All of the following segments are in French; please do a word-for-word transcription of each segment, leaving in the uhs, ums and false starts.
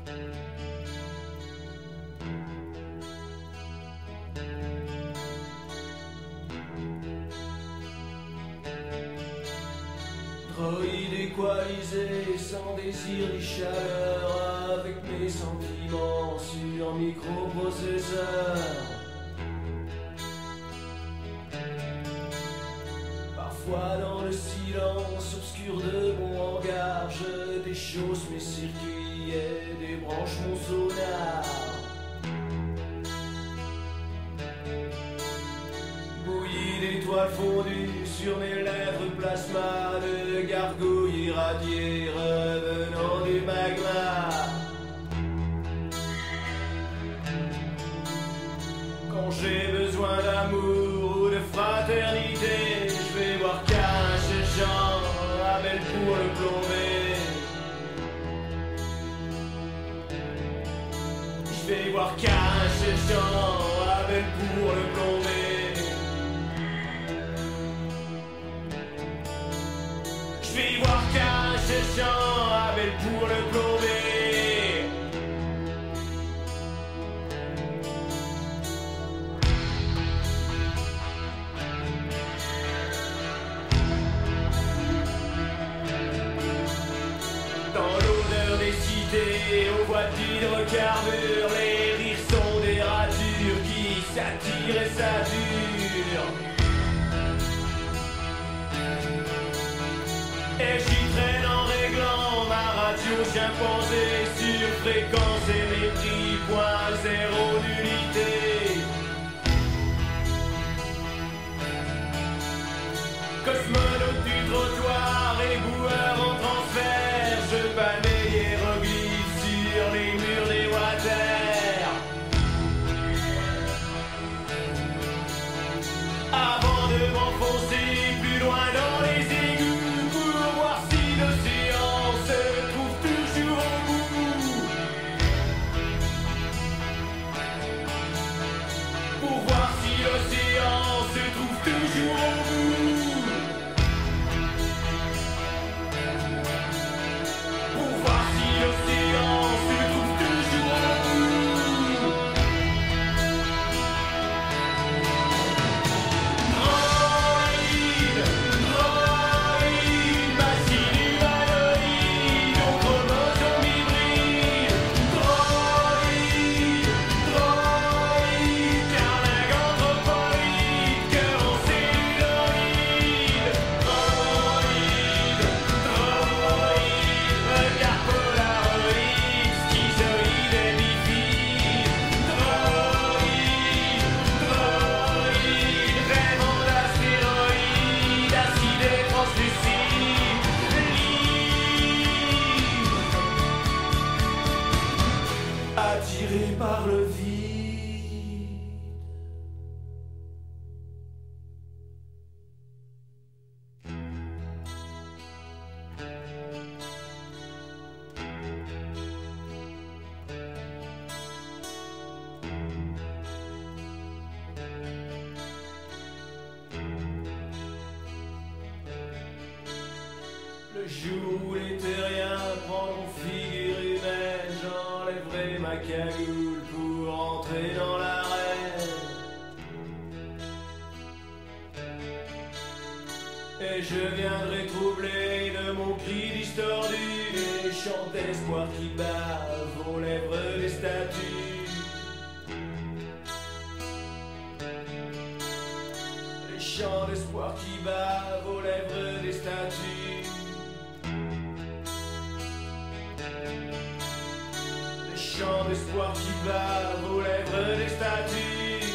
Droïde équalisé, sans désir ni chaleur, avec mes sentiments sur microprocesseur. Parfois dans le silence obscur de mon hangar, je déchausse mes circuits et débranche mon sonar. Bouillie d'étoiles fondues sur mes lèvres, plasma de gargouilles irradiées revenant du magma. Quand j'ai besoin d'amour ou de fraternité, je vais voir Cain chez Jean, Abel pour le plomber. Je vais voir Cain chez Jean, Abel pour le plomber. Je vais voir Cain chez Jean, Abel pour le plomber. Aux voies d'hydrocarbures, les rires sont des ratures qui s'attirent et saturent. Et j'y traîne en réglant ma radio chimpanzé sur fréquence et mépris, point zéro d'unité. Cosmonaute du trottoir et boueur en transfert, je balaye hiéroglyphes sur les murs des water. Avant de m'enfoncer plus loin dans les égouts, pour voir si l'océan se trouve toujours au bout. Pour voir si l'océan se trouve toujours au bout. Attiré par le vide. Le jour où les terriens prendront figure humaine, j'enlèverai ma cagoule pour entrer dans l'arène. Et je viendrai troubler de mon cri distordu les chants d'espoir qui bavent aux lèvres des statues. Les chants d'espoir qui bavent aux lèvres des statues. Chants d'espoir qui bavent aux lèvres des statues.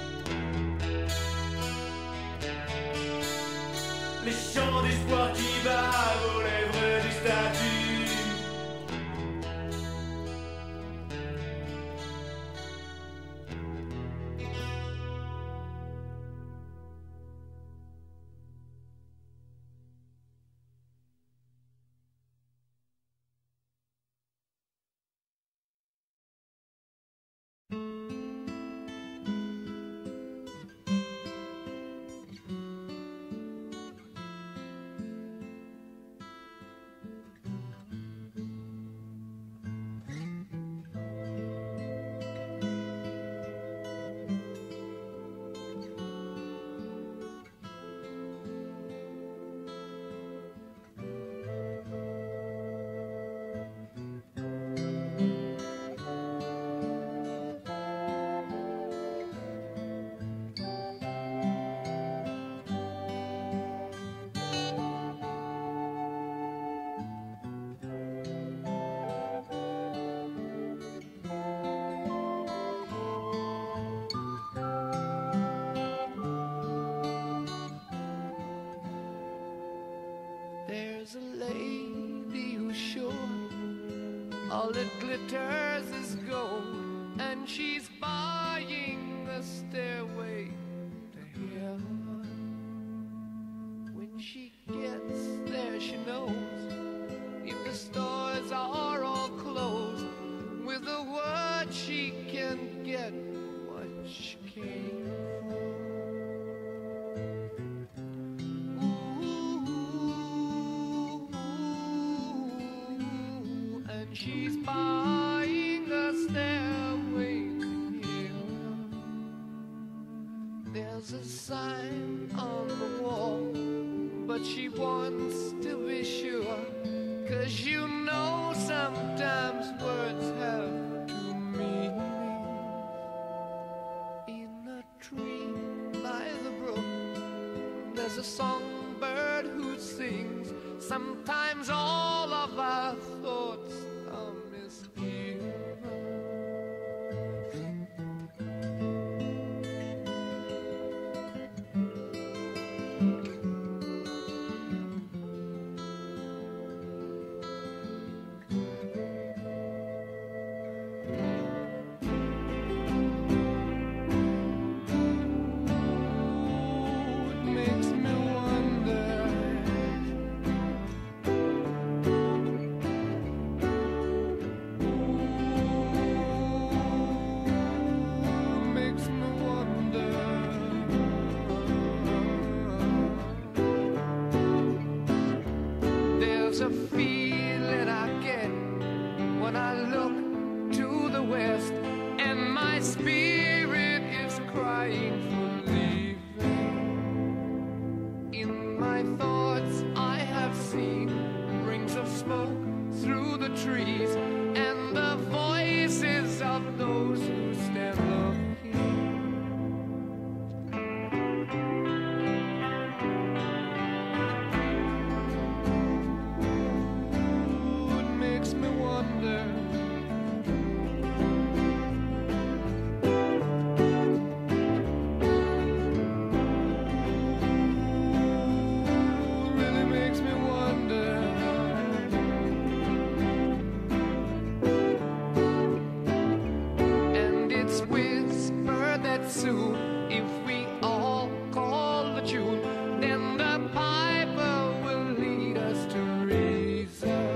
Les chants d'espoir qui bavent aux lèvres des statues. All that glitters is gold, and she's buying a stairway to heaven. When she gets there, she knows if the stores are all closed, with a word she can get what she came for. Ooh, and she's buying a stairway to heaven. There's a sign on the wall, but she wants to be sure, 'cause you know sometimes words have two meanings. In a tree by the brook, there's a songbird who sings. Sometimes all of our thoughts are misgiven. There's a feeling I get when I look to the west, and my spirit is crying for leaving. In my thoughts I have seen rings of smoke through the trees, and the voices of those who stand looking. Soon, if we all call the tune, then the piper will lead us to reason,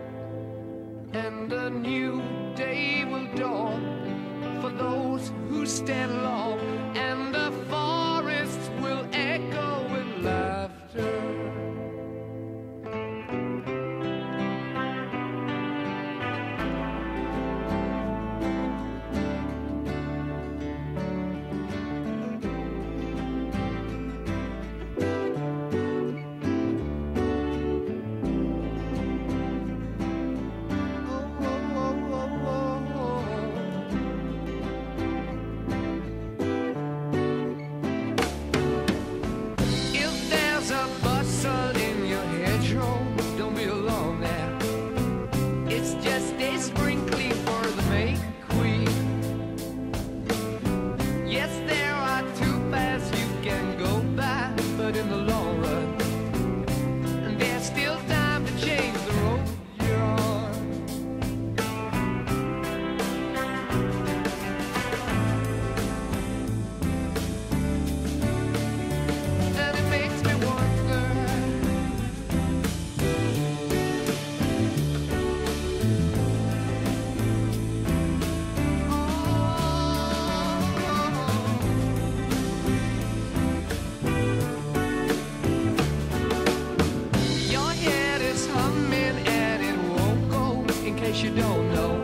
and a new day will dawn for those who stand long, and the forests will echo with laughter. You don't know